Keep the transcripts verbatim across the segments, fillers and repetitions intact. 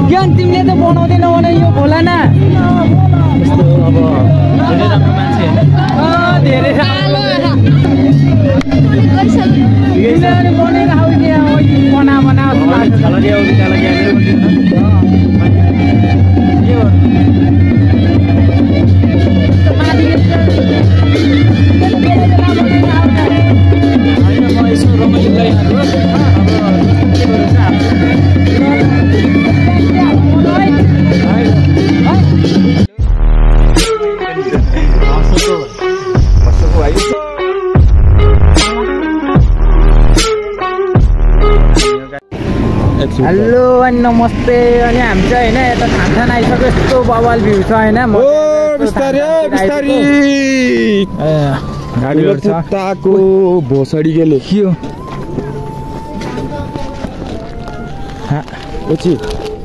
ज्ञान तिमीले त बनाउँदैन भने यो होला न यस्तो अब धेरै राम्रो मान्छे हैन अ धेरै राम्रो तिमीले बनेर आउ नि बना बना चला गयो चला गयो यो माथि हैन म यसो रमाइलो गरिहाल्छु हेलो अनि नमस्ते अनि हामी चाहिँ हैन यता थानथान आइसक्यो यस्तो बवाल भ्यू छ हैन म बिस्तारै बिस्तारै गाडी कुत्ताको भोसडी गेले के हो हा ओछि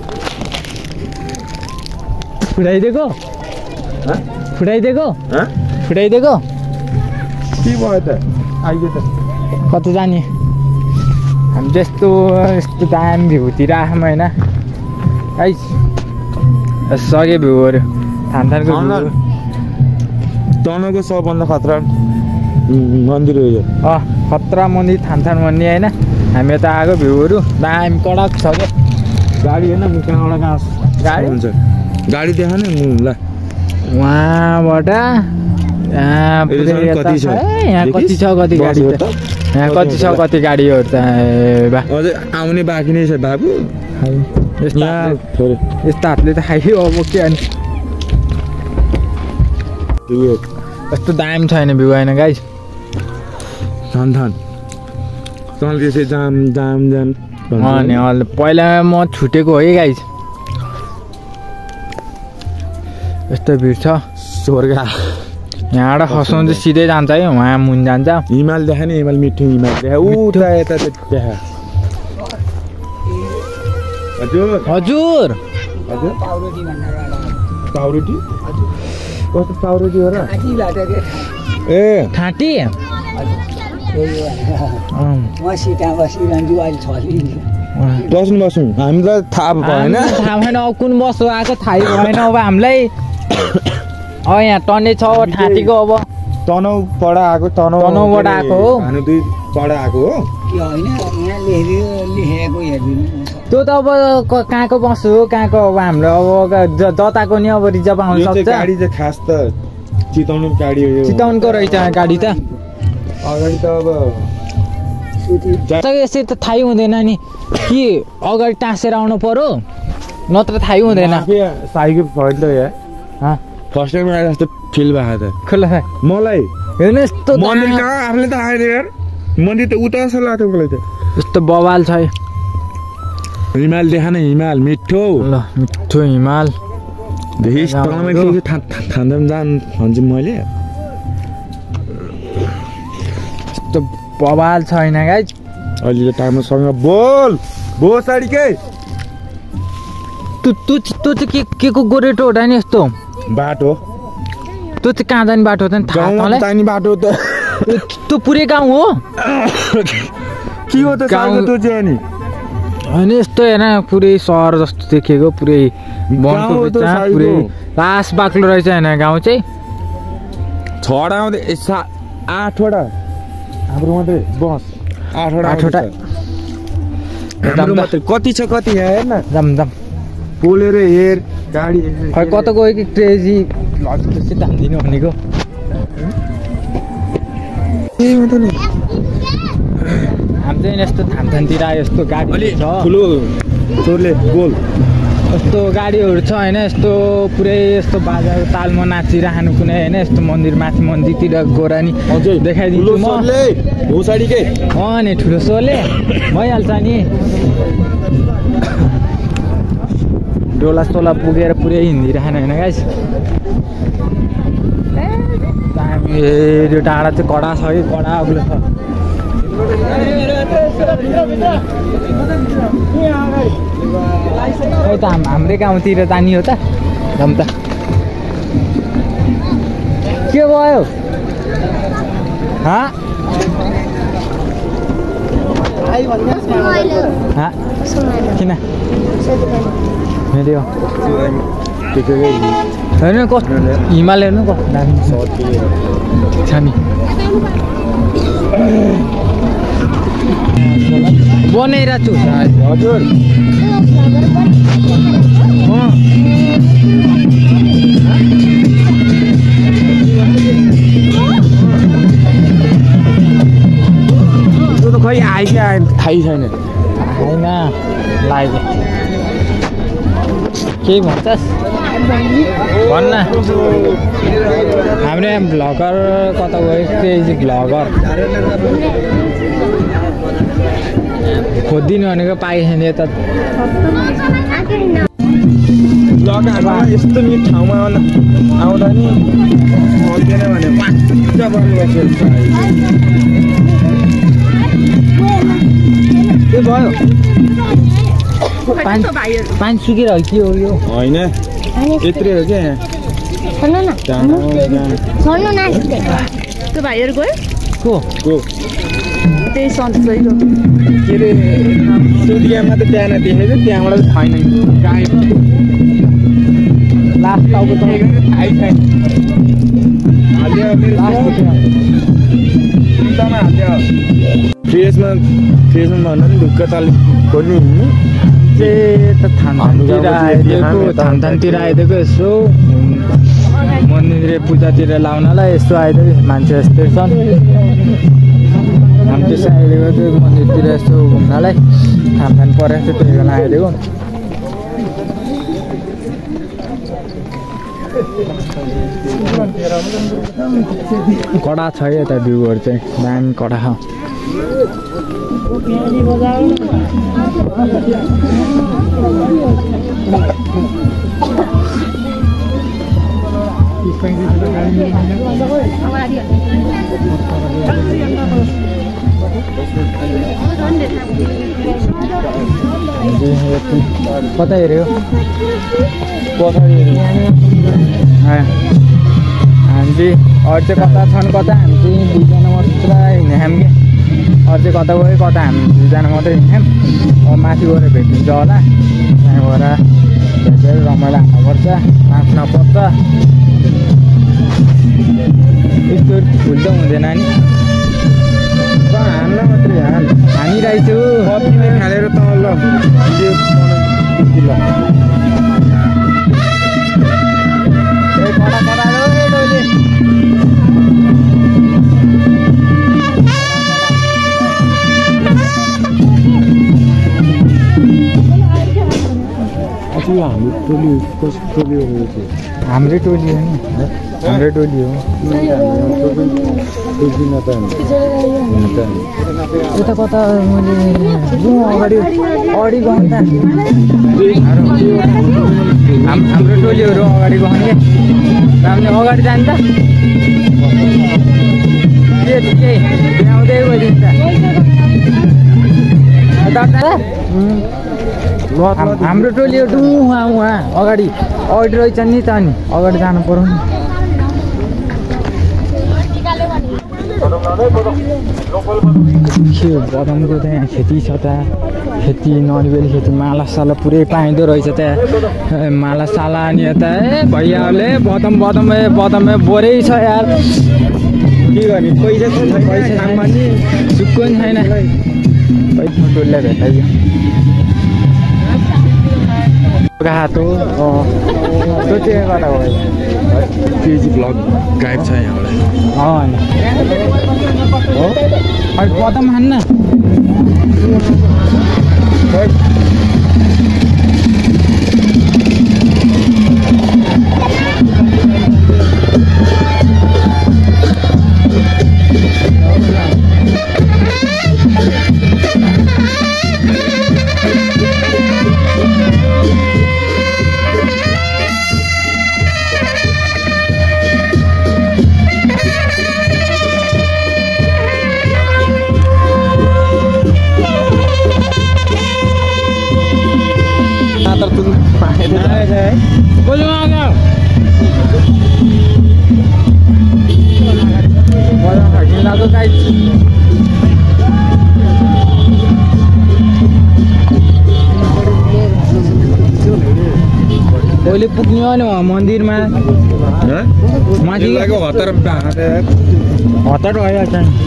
फुटाइदिएको ह फुटाइदिएको ह फुटाइदिएको के भयो त आइगे त कता जाने हामी जस्तो यस्तो दामी भ्यूतिर आयौँ होइन आइस सके भ्यूहरू थानथानको भ्यू तनको सबभन्दा खतरा मन्दिर हो यो अँ खतरा मन्दिर थानथान मन्दिर होइन हामी यता आएको भ्यूहरू दामी कडक छ क्या गाडी होइन म कहाँबाट कहाँ गाडी हुन्छ गाडी देखा न ल वहाँबाट यहाँ कति छ यहाँ कति छ कति गाडी त यहाँ कति छ कति गाडीहरू त अझै आउने बाँकी नै छ बाबु यस्तो यस्तो हातले त खाइयो अब के अनि यस्तो दामी छैन भ्यू होइन गाइस थान थान चल्केपछि जाम जाम जाम अनि अहिले पहिला म छुटेको है गाइस यस्तो भिड छ स्वर्ग यहाँबाट खसाउँदै सिधै जान्छ है वहाँ मुन जान्छ हिमाल देखा नि हिमाल मिठो हिमाल देखा उता यता देखा हजुर हजुर हजुर पाउरोटी कस्तो पाउरोटी हो र ए ठाँटी बस्नु बस्नु हामीलाई थाहा भएन थाहा भएन अब कुन बस आएको थाहै भएन अब हामीलाई अब यहाँ टन्ने छ ठाँटीको अब तनौ पढा आएको तनौ तनौबाट आएको हो भानु दुई पढा आएको हो त्यो त अब कहाँको बस हो कहाँको अब हाम्रो अब जताको नि अब रिजर्भ आउन सक्छ गाडी चाहिँ खास त चितौनको गाडी हो चितौनको रहेछ गाडी त अगाडि त अब यसरी त थाहै हुँदैन नि कि अगाडि टाँसेर आउनु पर्यो नत्र थाहै हुँदैन साइकल फर्ट यहाँ फर्स्ट टाइम आएर जस्तो फिल भएको त खुला मलाई हेर्नु यस्तो मन्दिर कहाँ आफूले त आएर यार मन्दिर त उता जस्तो लाग्थ्यो मलाई त यस्तो बवाल छ हिमाल देखा न हिमाल मिठो ल मिठो हिमाल थान्दाम जान भन्छु मैले यस्तो बवाल छैन गाइस अहिले त टाइमसँग बोल बोल साडीकै तँ तँ तँ चाहिँ के के को गोरेटो हो नि यस्तो बाटो त्यो चाहिँ कहाँ जाने बाटो हो त थाहा जाने बाटो त त्यो पुरै गाउँ हो के हो त गाउँ त्यो चाहिँ नि होइन यस्तो हेर पुरै सहर जस्तो देखेको पुरै वनको बिचमा पुरै लास बाक्लो रहेछ होइन गाउँ चाहिँ छवटा आउँदै आठवटा हाम्रो मात्रै बस आठवटा आठवटा मात्रै कति छ कति यहाँ हेर न जाम जाम पोलेर हेर गाडी खै कता गयो कि क्रेजी लजिक धान्दिनु भनेको हामी चाहिँ यस्तो थानथानतिर यस्तो गाडी छ ठुलो चोरले बोल यस्तो गाडीहरू छ होइन यस्तो पुरै यस्तो बाजा तालमा नाचिरहनु कुनै होइन यस्तो मन्दिर माथि मन्दिरतिर गएर नि देखाइदिन्छु म अँ नि ठुलो सोले भइहाल्छ नि डोला सोला पुगेर पुरै हिँडिरहनु होइन गाइस यो डाँडा चाहिँ कडा छ कि कडा अग्लो छ खै त हाम्रै गाउँतिर जाने हो त जाउँ त के भयो किन मेरो के के हैन कस्तो हिमालय न कस्तो दामी छ नि बनाइरहेको छु हजुर त्यो त खै आयो कि आएन थाहै छैन होइन लाग्यो केही भन्छस् भन्न हाम्रो यहाँ भ्लगर कता गयो क्रेजी भ्लगर खोजिदिनु भनेको पाइएन यता यस्तो मिठ ठाउँमा आउँदा नि आउँदैन भने वाक्क बस्नुपर्छ के भयो पानी सुकिरह्यो के हो यो होइन यत्रै हो क्या त्यो भाइहरू गयो को को त्यही सन्चै हो के अरे सुटियामा त बिहान देखेको त्यहाँबाट छैन गाई लास्ट टाउको त थाहै छैन हाल्यो हाल्यो फ्रेसमा फ्रेसमा भन्दा पनि ढुक्क तल खोल्नु चाहिँ त थानतिर आइदिएको थानथानतिर आइदिएको यसो मन्दिर पूजातिर लाउनलाई यस्तो आइदिएको मान्छे यस्तै छन् हामी त्यसै आइदिएको थियो मन्दिरतिर यसो घुम्नलाई थानथान परेको थियो त्यही बेला आइदिएको कडा छ यता भ्यूहरू चाहिँ दामी कडा छ कता हेऱ्यो पछाडि हामी अरू चाहिँ कता छन् कता हामी चाहिँ दुईजना मात्र हिँड्ने हामी अरू चाहिँ कता गयो कता हामी दुईजना मात्रै हिँड्यौँ अब माथि गएर भेटिन्छ होला त्यहाँ गएर भेटेर रमाइलो हाल्नुपर्छ नाच्न पर्छ यस्तो फुल त हुँदैन नि हान्न मात्रै हाल हानिरहेको छु कतिले खालेर त ल भिडियो बनाउनु कडा कडा डोले हाम्रो टोली कस्तो टोली हो हाम्रै टोली हो नि हाम्रै टोली हो यता कता मैले जाउँ अगाडि अगाडि गएँ त हाम्रो टोलीहरू अगाडि गएँ कि हामीले अगाडि जाने त के ठिकै आउँदै गइदिन्छ हाम्रो टोलीहरू उहाँ उहाँ अगाडि अगाडि रहेछ नि त अनि अगाडि जानु पर्यो नि के बदामको त यहाँ खेती छ त खेती नरिवली खेती मालासाला पुरै पाइँदो रहेछ त्यहाँ मालासाला अनि यता ए भैयाहरूले बदम बदम ए बदम बोरै छ यार के गर्ने पैसा छैन पैसा छैन नि सुक्को नि छैन पैसा टोलीलाई भेटाइयो हातो त्यो चाहिँ गर्दा भयो केजी भ्लग गायब छ यहाँबाट हो अनि बदम हान्न कहिले पुग्ने हो नि मन्दिरमा माथि हतार हतार गयो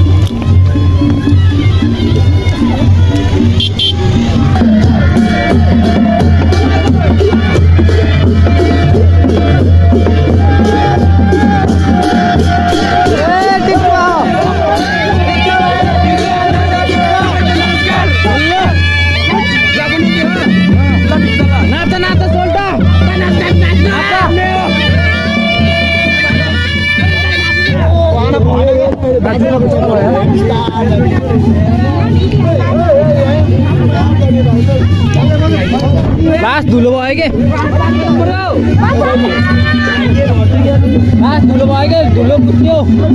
लास्ट धुलो भयो के लास्ट धुलो भयो के धुलो पुग्यो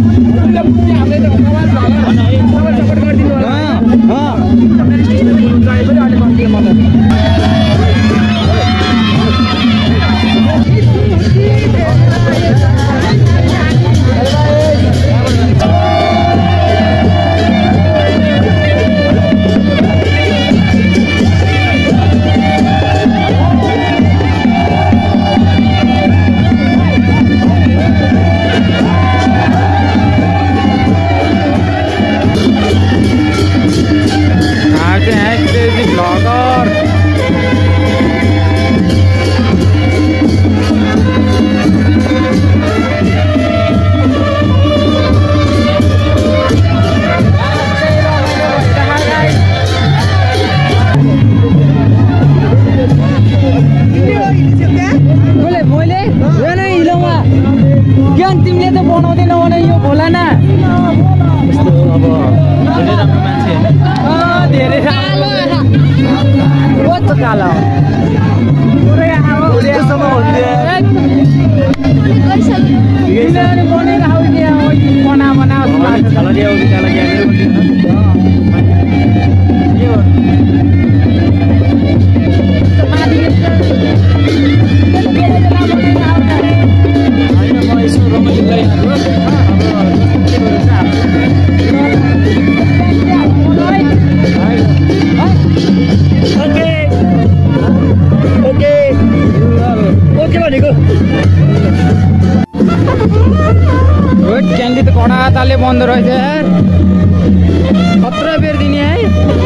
बन्द रहेछ यार खतरा बेर दिने है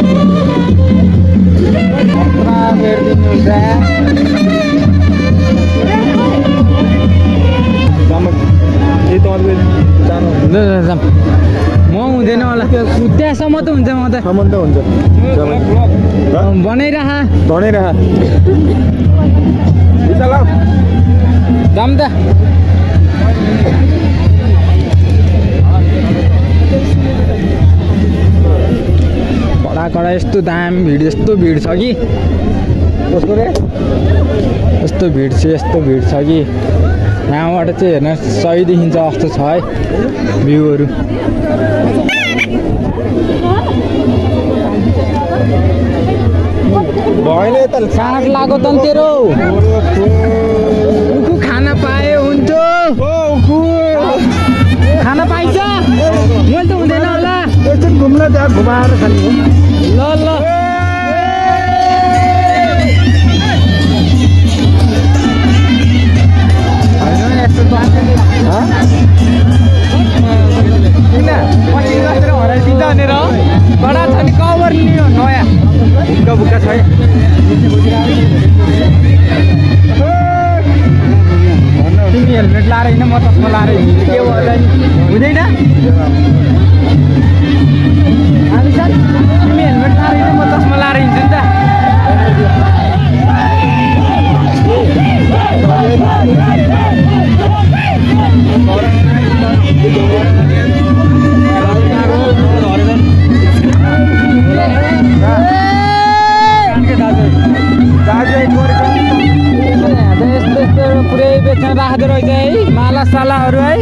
खतरा बेर दिनुहुन्छ म हुँदैन होला त्यहाँसम्म त हुन्छ म त सम्म त हुन्छ बनाइराख बनाइराख जाम त कडा यस्तो दाम भिड यस्तो भिड छ कि कसको रे यस्तो भिड छ यस्तो भिड छ कि यहाँबाट चाहिँ हेर्न सही देखिन्छ जस्तो छ है भ्यूहरू भएन त साग लाग्यो त तेरो उखु खाना पाए हुन्थ्यो खाना पाइन्छ मैले त हुँदैन होला एकछिन घुम्न त्यहाँ घुमाएर खाने हो ल ल हराइदिन्छ भनेर कडा छ नि कभर लियो नयाँ भुक्का भुक्का छ तिमी हेलमेट लाएर होइन म चस्मा लाएर हिँड्छु के भयो हुँदैन तिमी हेलमेट लाएर होइन म चस्मा लाएर हिँड्छु नि त यस्तो यस्तो पुरै बेच्न राख्दो रहेछ है माला सालाहरू है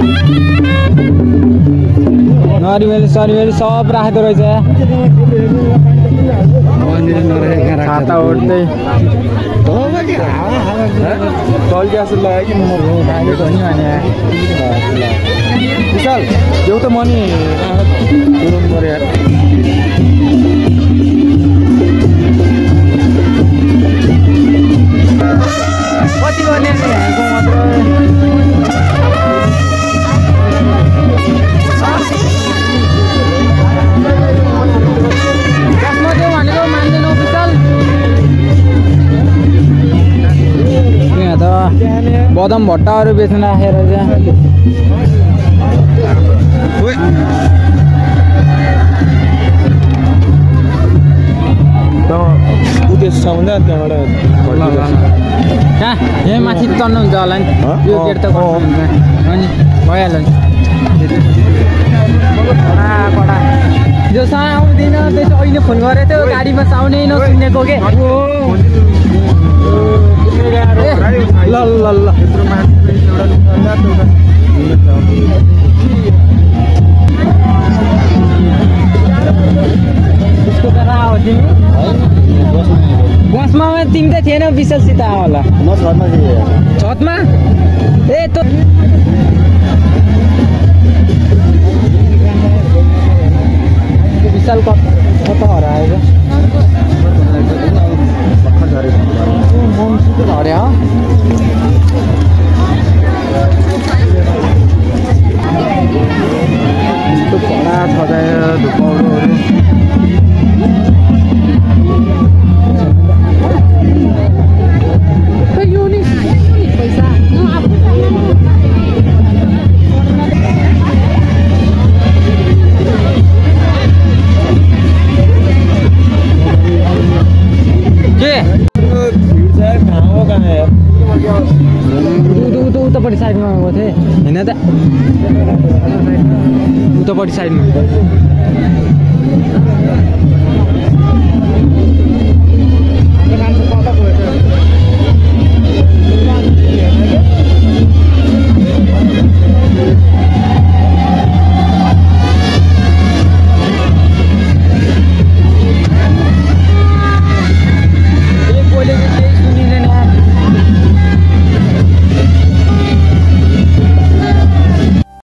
नरिवेली सरिवेली सब राख्दो रहेछ खाता उठ्दै चल ग्यास लगायो कि म नि भने विशाल एउटा मनी पऱ्यो यार कति गर्ने बदम भट्टाहरू बेच्न राखेर चाहिँ उदेश्यमा त्यहाँबाट कहाँ यहाँ माथि चढ्नुहुन्छ होला नि यो गेट त अनि भइहाल्यो नि कडा कडा जोसँग आउँदैन त्यसो अहिले फोन गरेको थियो गाडीमा आउने नसुनेको के ल ल ल त्यसको त हो तिमी बसमा तिमी त थिएन विशालसित आऊ होला म छतमा थिएँ छतमा ए त विशाल कता हराएर हरे हो कडा सजाएर धुपाउरोहरू उतापट्टि साइडमा गएको थिएँ होइन त उतापट्टि साइडमा